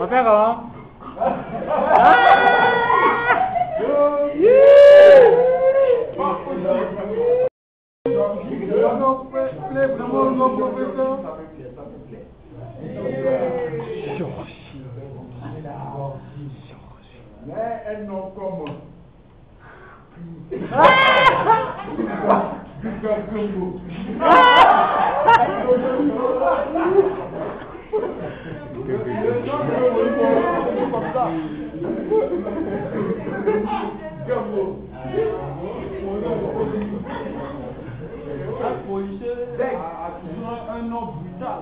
faire comment? Mais un nom comme un nom brutal.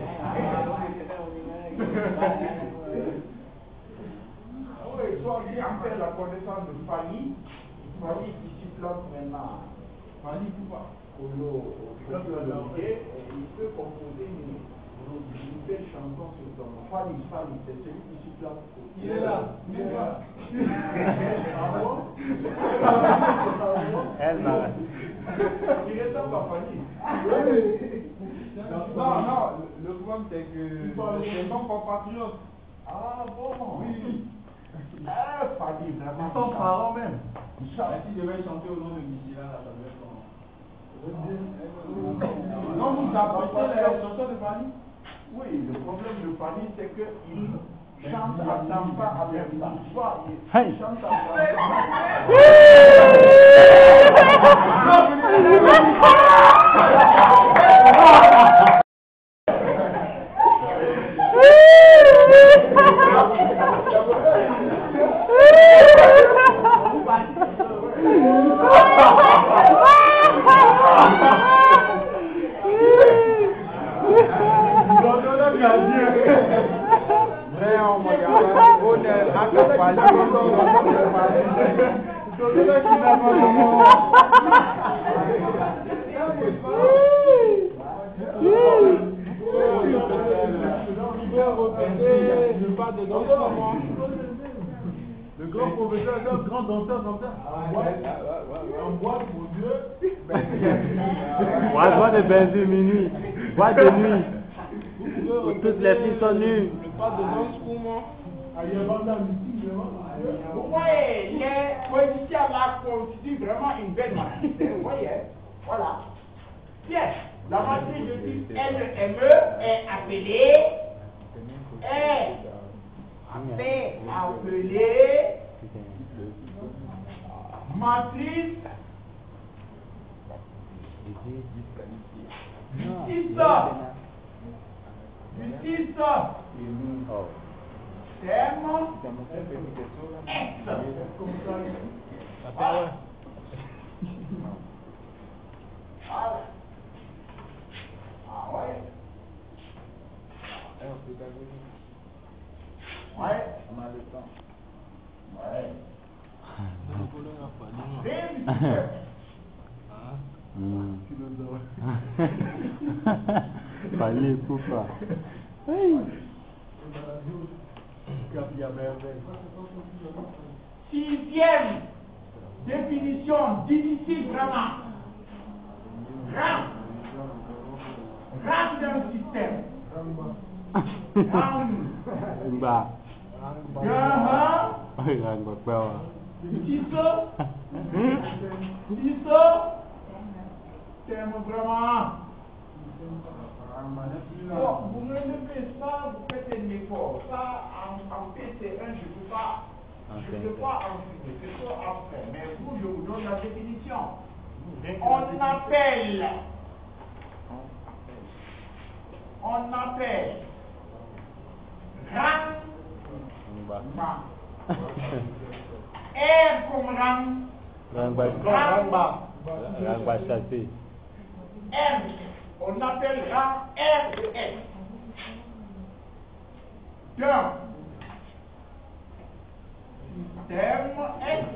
Oui, soit qui a fait la connaissance de Fanny. Fanny qui s'y plante maintenant. Fanny Poupa. Il peut composer une belle chanson sur son nom. Fanny, c'est celui qui s'y plante. Il est là. Elle m'a. Il est dans ma Fanny. Non, le problème c'est que c'est mon compatriote. Ah bon? Oui. Ah, Fanny, vraiment. Son parent même. S'il devait chanter au nom de Michela, ça devait être comment? Non, vous appréciez les chansons de Fanny? Oui, le problème de Fanny, c'est qu'il chante à Tampa avec sa voix. Il chante à le grand professeur, un grand danseur comme ça. En boîte, mon Dieu. Bois de baiser minuit. Bois de nuit. Toutes les filles sont nues. Pas de danse pour moi. Vous voyez, les politiciens là constituent vraiment une belle matrice. Vous voyez, voilà. Bien, la matrice de type LME est appelée. Matrice justice. Terme X. Ah ouais. Ouais. On a le temps. Ouais. Fallait Poupa. Sixième définition difficile vraiment. Rang d'un système. Bah. Terme vraiment. Bon, vous me levez ça, vous faites un effort. Ça, en PC1, je ne peux pas enseigner, c'est trop après. Mais vous, je vous donne la définition. On appelle rang. R comme rang. Rang chassé. R, on appelle rang R de S. Donc, système S.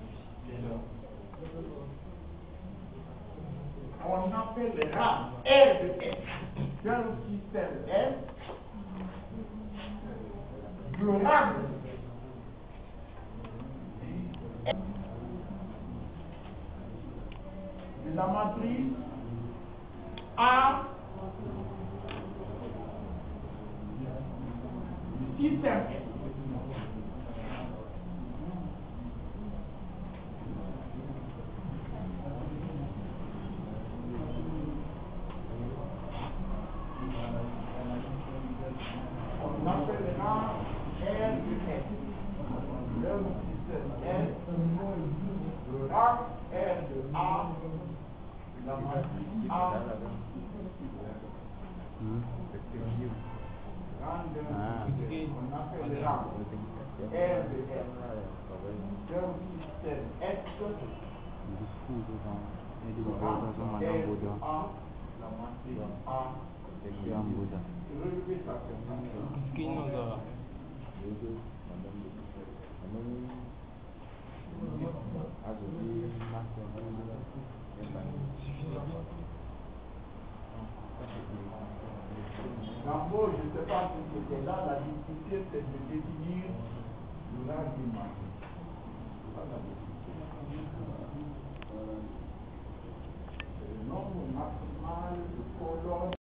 On appelle rang R de S. Dans le système S, le rang de la matrice A système. On appellera R de S. Le système S, le RAC, R de A, la matrice A, on appellera R de S. Le système S, A, la matrice A, relever sa question. Gambo, je ne sais pas si c'était là, la difficulté c'est de définir le rang du marché. C'est le nombre maximal de colonnes.